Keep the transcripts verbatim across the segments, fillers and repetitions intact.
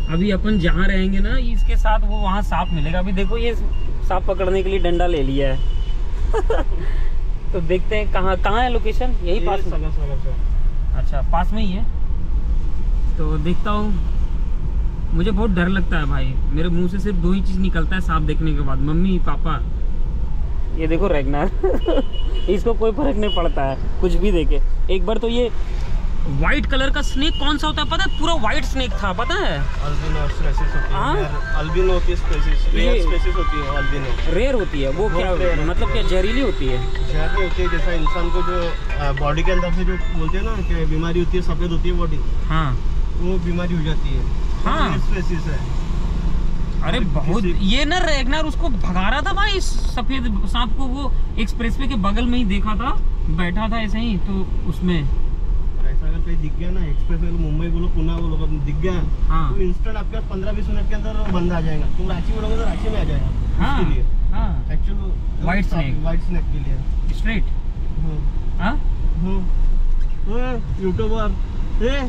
अभी अपन जहाँ रहेंगे ना इसके साथ, वो वहाँ सांप मिलेगा। अभी देखो ये सांप पकड़ने के लिए डंडा ले लिया है। तो देखते हैं कहाँ कहाँ है लोकेशन, यही पास में। अच्छा पास में ही है, तो देखता हूँ। मुझे बहुत डर लगता है भाई, मेरे मुंह से सिर्फ दो ही चीज़ निकलता है सांप देखने के बाद, मम्मी पापा। ये देखो रैगनार। इसको कोई फर्क नहीं पड़ता है कुछ भी देखे। एक बार तो ये व्हाइट कलर का स्नेक कौन सा होता है पता है, पूरा व्हाइट स्नेक था, पता है? अल्बिनो स्पेसीज होती है। अल्बिनो की स्पेसीज, रेयर स्पेसीज होती है अल्बिनो। रेयर होती है वो, क्या मतलब क्या जहरीली होती है? जहरीली होती है, जैसा इंसान को जो बॉडी के अंदर से जो बोलते हैं ना कि बीमारी होती है, सफेद होती है बॉडी, हाँ वो बीमारी हो जाती है। हाँ स्पेसीज है। अरे बहुत, ये ना रैगनार उसको भगा रहा था भाई सफेद सांप को, वो एक्सप्रेसवे के बगल में ही देखा था, बैठा था ऐसे ही, तो उसमें ऐसा अगर कहीं दिख गया ना, एक्सप्रेसवे को मुंबई बोलो पुणे बोलो, अगर दिख गया हाँ। तो इंस्टेंट आपके पास पंद्रह बीस मिनट के अंदर बंद आ जाएगा। तुम रांची बोलोगे तो रांची में आ जाएगा। हाँ, इसके लिए हाँ। Actually white snake, white snake के लिए स्ट्रेट। हाँ यूट्यूबर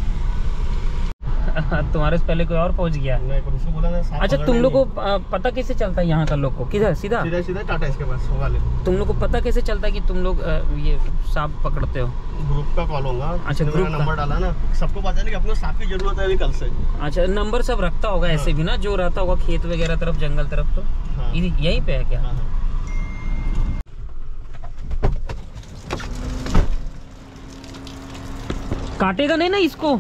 तुम्हारे से पहले कोई और पहुंच गया। नहीं, पर उसको बोला ना। अच्छा तुम लोग को पता कैसे चलता है यहाँ का लोग को? किधर सीधा सीधा सीधा टाटा इसके पास वाले। तुम लोग को पता कैसे चलता है कि तुम लोग ये सांप पकड़ते हो? ग्रुप का कॉल होगा। अच्छा ग्रुप नंबर डाला ना, सबको पता नहीं कि अपने सांप की जरूरत है अभी कल से। अच्छा नंबर सब रखता होगा ऐसे भी ना, जो रहता होगा खेत वगैरह तरफ, जंगल तरफ, तो यहीं पे है क्या? काटेगा नहीं ना इसको?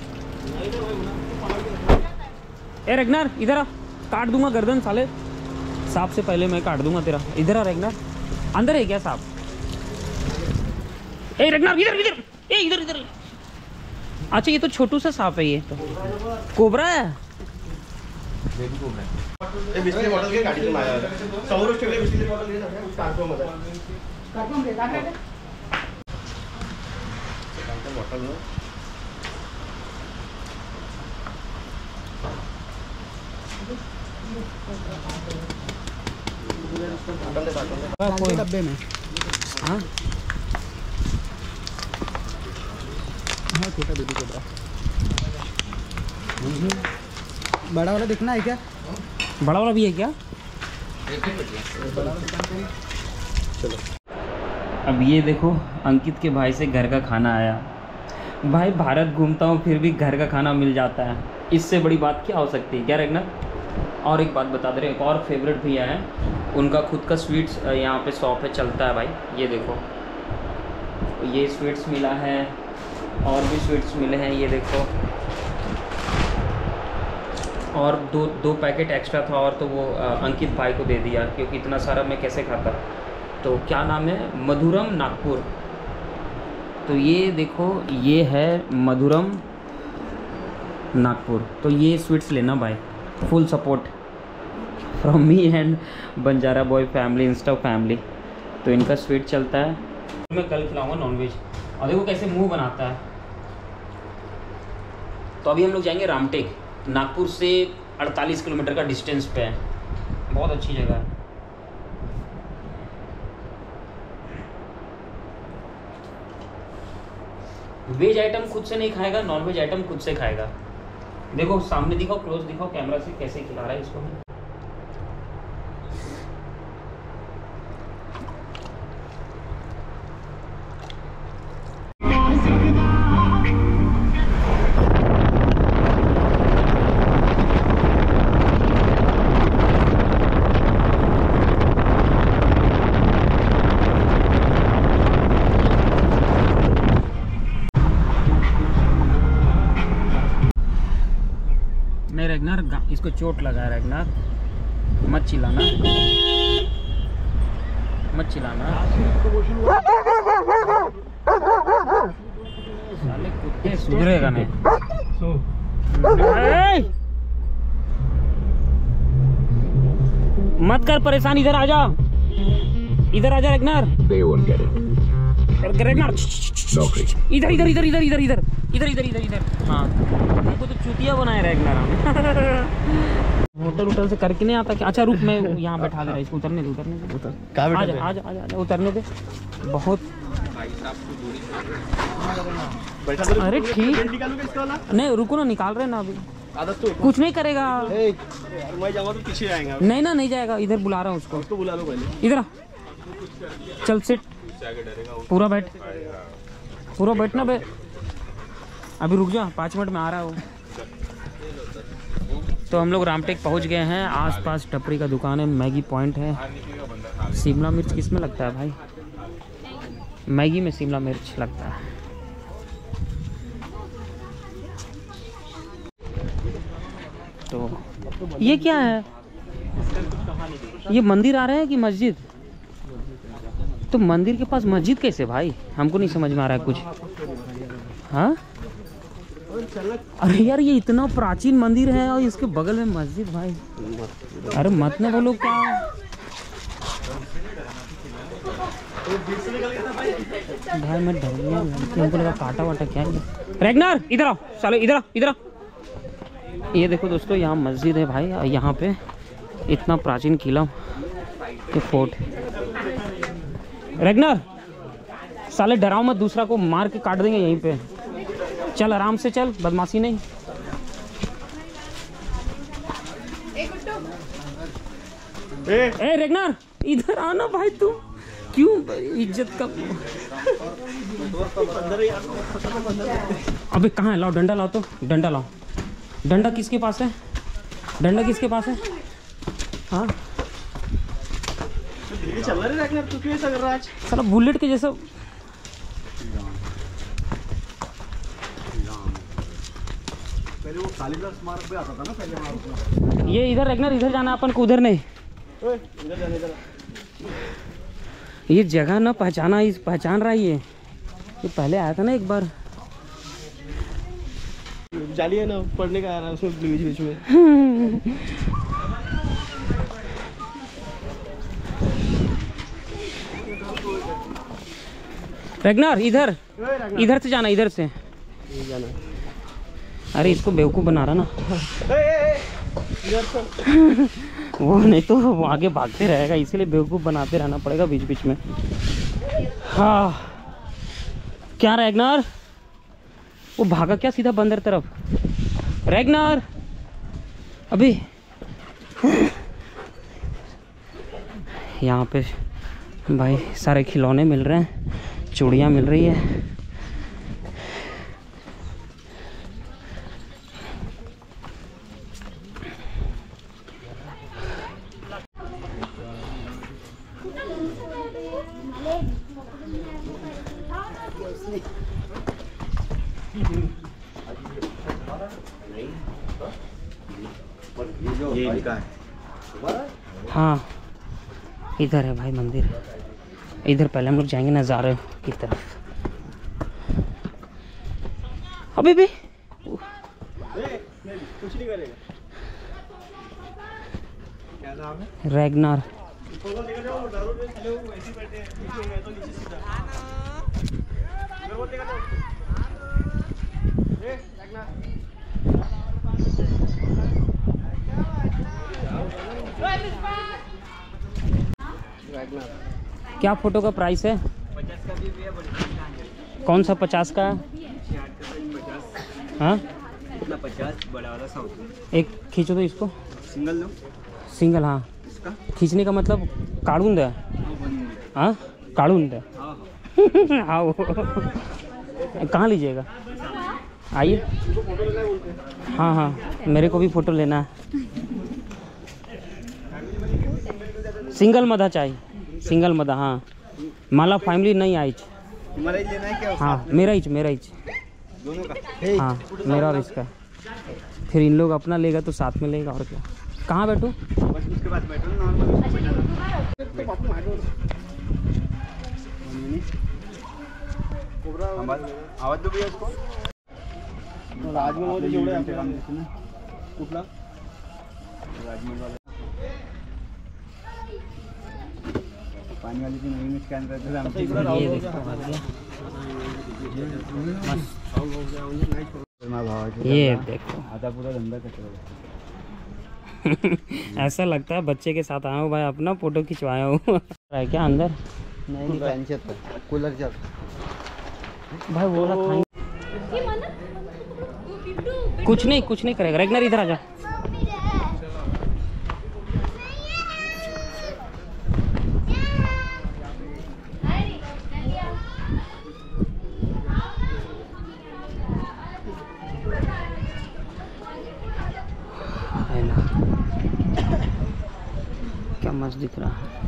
ए रैगनार इधर आ, काट दूंगा गर्दन साले, सांप से पहले मैं काट दूंगा तेरा। इधर आ रैगनार, अंदर है क्या सांप? ए रैगनार इधर इधर, ए इधर इधर। अच्छा ये तो छोटू सा सांप है, ये तो कोबरा है। बेबी कोबरा है। ये बिस्किट बॉटल के गाड़ी में आया है। सौरभ के लिए बिस्किट बॉटल ले सकते हैं, कार्टून में कार्टून दे काट दे बॉटल में। डब्बे में हाँ हाँ छोटा बेबी कोबरा। बड़ा वाला दिखना है क्या? बड़ा वाला भी है क्या? चलो अब ये देखो अंकित के भाई से घर का खाना आया। भाई भारत घूमता हूँ फिर भी घर का खाना मिल जाता है, इससे बड़ी बात क्या हो सकती है? क्या रैगनार? और एक बात बता दे रहे, एक और फेवरेट भैया है, उनका खुद का स्वीट्स यहाँ पे शॉप है, चलता है भाई। ये देखो ये स्वीट्स मिला है, और भी स्वीट्स मिले हैं, ये देखो। और दो दो पैकेट एक्स्ट्रा था, और तो वो अंकित भाई को दे दिया, क्योंकि इतना सारा मैं कैसे खाता। तो क्या नाम है? मधुरम नागपुर। तो ये देखो ये है मधुरम नागपुर। तो ये स्वीट्स लेना भाई, full support from me and Banjara boy family, insta family. तो इनका स्वीट चलता है। मैं कल खिलाऊंगा नॉनवेज, और देखो कैसे मुंह बनाता है। तो अभी हम लोग जाएंगे रामटेक, नागपुर से अड़तालीस किलोमीटर का डिस्टेंस पे है, बहुत अच्छी जगह है। वेज आइटम खुद से नहीं खाएगा, नॉन वेज आइटम खुद से खाएगा। देखो सामने दिखाओ, क्लोज दिखाओ कैमरा से, कैसे खिला रहा है इसको। रैगनार इसको चोट लगा है, रैगनार मत चिल्लाना, मत चिल्लाना। साले कुत्ते सुधरेगा नहीं। मत कर परेशान, इधर आजा, इधर आजा रैगनार। रैगनार इधर इधर इधर इधर इधर इधर इधर इधर इधर इधर। हाँ हमको तो चूतिया बनाया रैगनार। होटल उटल से करके नहीं आता क्या? अच्छा रुक, मैं यहाँ बैठा दे रहा, इसको उतरने दे, उतरने दे, आजा आजा आजा उतरने दे। बहुत अरे ठीक, नहीं रुको ना, निकाल रहे ना अभी। आदत तो कुछ नहीं करेगा। ए, मैं जाऊंगा तो पीछे आएगा। नहीं ना नहीं जाएगा, इधर बुला रहा हूँ उसको। उसको बुला लो पहले। इधर आ। चल सिट, पूरा बैठ, पूरा बैठना बे। अभी रुक जा, पाँच मिनट में आ रहा हूँ। तो हम लोग रामटेक पहुँच गए हैं। आसपास टपरी का दुकान है, मैगी पॉइंट है। शिमला मिर्च किस में लगता है भाई? मैगी में शिमला मिर्च लगता है। तो ये क्या है? ये मंदिर आ रहे हैं कि मस्जिद? तो मंदिर के पास मस्जिद कैसे भाई? हमको नहीं समझ में आ रहा है कुछ। हाँ अरे यार, ये इतना प्राचीन मंदिर है और इसके बगल में मस्जिद भाई। अरे मत ना बोलो क्या। भाई मैं डर गया, हमको लगा काटा वाटा क्या है। रेगनर इधर आओ, चलो इधर आओ, इधर आओ। ये देखो दोस्तों, यहाँ मस्जिद है भाई। यहाँ पे इतना प्राचीन किला के फोर्ट। रेगनर साले डराओ मत, दूसरा को मार के काट देंगे यहीं पे। चल आराम से चल, बदमाशी नहीं। ए, ए रेगनर इधर आना भाई, तू क्यों इज्जत का। अबे कहाँ है? लाओ डंडा, लाओ तो डंडा लाओ। डंडा किसके पास है? डंडा किसके पास है? हाँ चल रहा है, तू क्यों ऐसा कर रहा है आज? साला बुलेट के जैसा। पहले वो कालीदास स्मारक पे आता था ना पहले। ये इधर रेगनर, इधर जाना अपन को, उधर नहीं। इधर जाने इधर। ये जगह ना पहचाना, इस पहचान रहा है ये। ये पहले आया था ना एक बार। जाली है ना, पढ़ने का आ रहा है उसमें बीच बीच में। रेगनर इधर, इधर से जाना, इधर से जाना। अरे इसको बेवकूफ़ बना रहा ना। इधर से वो नहीं तो वो आगे भागते रहेगा, इसीलिए बेवकूफ़ बनाते रहना पड़ेगा बीच बीच में। हाँ क्या रेगनर? वो भागा क्या सीधा बंदर तरफ? रेगनर अभी यहाँ पे भाई सारे खिलौने मिल रहे हैं, चूड़ियाँ मिल रही है। ये इनका है। हाँ इधर है भाई मंदिर। इधर पहले हम लोग जाएंगे नज़ारे की तरफ। अभी भी कुछ नहीं करेगा। क्या नाम है? रेगनर। क्या फोटो का प्राइस है? कौन सा पचास का? हाँ पचास बड़ा वाला सौ। एक खींचो तो इसको। Single low. सिंगल हाँ। इसका खींचने का मतलब काढ़ून दे। हाँ काढ़ून दे। हाँ वो कहाँ लीजिएगा? आइए। हाँ हाँ मेरे को भी फ़ोटो लेना है। सिंगल मदा चाहिए, सिंगल मदा। हाँ माला फैमिली नहीं आई। तुम्हारा ही लेना है क्या? हाँ मेरा ही मेरा ही दोनों का। हाँ मेरा और इसका। फिर इन लोग अपना लेगा तो साथ में लेगा और क्या। कहाँ बैठूँ? बस उसके बाद बैठो ना नॉर्मल। आवाज दो भैया इसको। राजमहल वाले जेवढे आमचे काम दिसते ना कुठला राजमहल वाला पानी वाली की नवीन स्कॅन करते आमचे ये देखो ये देखो आता पूरा धंदा कचरा। ऐसा लगता है बच्चे के साथ आया हूँ भाई, अपना फोटो खिंचवाया हूँ। है क्या अंदर? नहीं फॅनचे कूलरच्या भाई वो वाला खाएंगे। कुछ नहीं कुछ नहीं करेगा। रेगनर इधर आ जा। क्या मस्त दिख रहा है।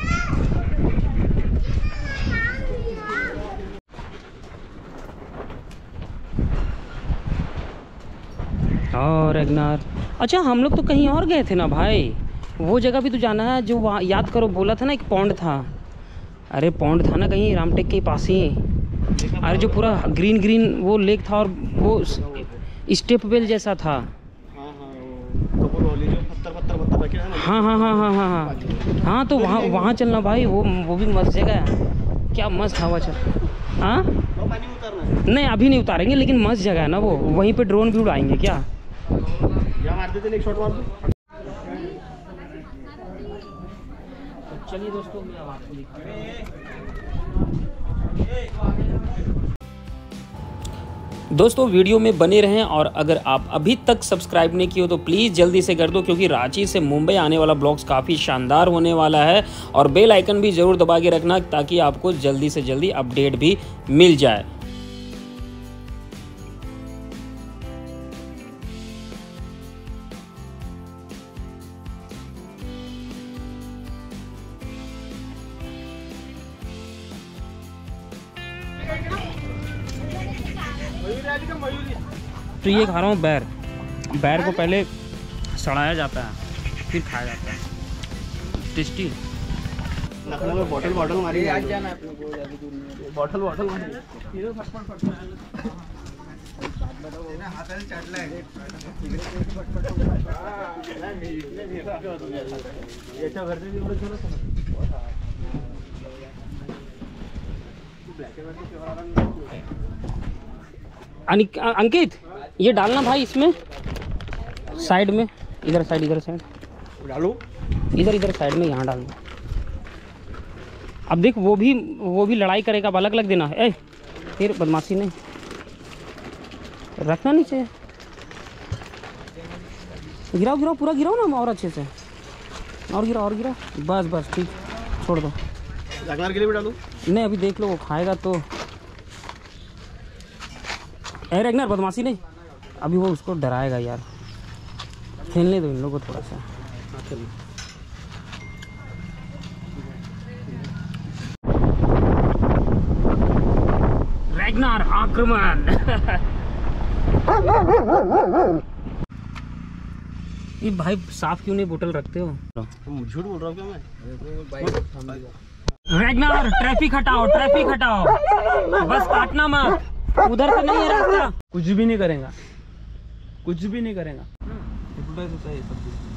और रेगनर, अच्छा हम लोग तो कहीं और गए थे ना भाई, वो जगह भी तो जाना है जो वहाँ, याद करो बोला था ना एक पॉन्ड था। अरे पॉन्ड था ना कहीं रामटेक के पास ही। अरे जो पूरा ग्रीन ग्रीन वो लेक था और वो स्टेप वेल जैसा था। हाँ हाँ हाँ हाँ हाँ हाँ हाँ तो वहाँ वहाँ चलना भाई, वो वो भी मस्त जगह है। क्या मस्त हवा चल। हाँ नहीं अभी नहीं उतारेंगे, लेकिन मस्त जगह है ना वो, वहीं पे ड्रोन भी उड़ाएंगे क्या। मार देते एक शॉट मार दो। चलिए दोस्तों मैं अब आपको दिखाता हूं। दोस्तों वीडियो में बने रहें, और अगर आप अभी तक सब्सक्राइब नहीं किए हो तो प्लीज़ जल्दी से कर दो, क्योंकि रांची से मुंबई आने वाला ब्लॉग्स काफ़ी शानदार होने वाला है। और बेल आइकन भी ज़रूर दबा के रखना ताकि आपको जल्दी से जल्दी अपडेट भी मिल जाए। तो ये खा रहा हूँ बैर। बैर को पहले सड़ाया जाता है फिर खाया जाता है। टेस्टी। बॉटल बॉटल मारी बॉटल बॉटल मारी अंकित ये डालना भाई इसमें साइड में, इधर साइड इधर साइड डालो, इधर इधर साइड में यहाँ डालना। अब देख वो भी वो भी लड़ाई करेगा, अब अलग अलग देना है। ए फिर बदमाशी नहीं रखना नीचे। गिराओ गिराओ पूरा गिराओ ना और अच्छे से, और गिराओ और गिराओ, बस बस ठीक, छोड़ दो। रगनार के लिए भी डालूं? नहीं अभी देख लो वो खाएगा तो। ए रेगनर बदमाशी नहीं, अभी वो उसको डराएगा यार, खेलने दो इन लोगों को थोड़ा सा। रेगनर आक्रमण। ये भाई साफ क्यों नहीं बोतल रखते हो? झूठ बोल रहा हूँ क्या मैं? रेगनर ट्रैफिक हटाओ, ट्रैफिक हटाओ, बस काटना मत, उधर से नहीं है रास्ता। कुछ भी नहीं करेगा, कुछ भी नहीं करेगा।